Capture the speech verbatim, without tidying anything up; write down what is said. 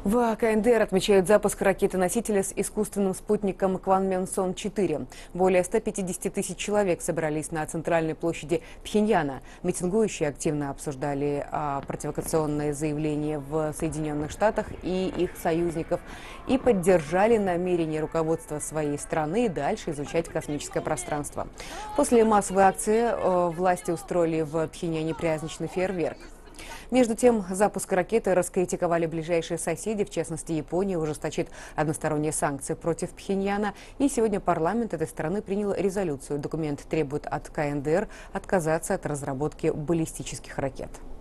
В КНДР отмечают запуск ракеты-носителя с искусственным спутником Кванмен-Сон четыре. Более ста пятидесяти тысяч человек собрались на центральной площади Пхеньяна. Митингующие активно обсуждали а, провокационные заявления в Соединенных Штатах и их союзников и поддержали намерение руководства своей страны дальше изучать космическое пространство. После массовой акции э, власти устроили в Пхеньяне праздничный фейерверк. Между тем, запуск ракеты раскритиковали ближайшие соседи, в частности, Япония ужесточит односторонние санкции против Пхеньяна. И сегодня парламент этой страны принял резолюцию. Документ требует от КНДР отказаться от разработки баллистических ракет.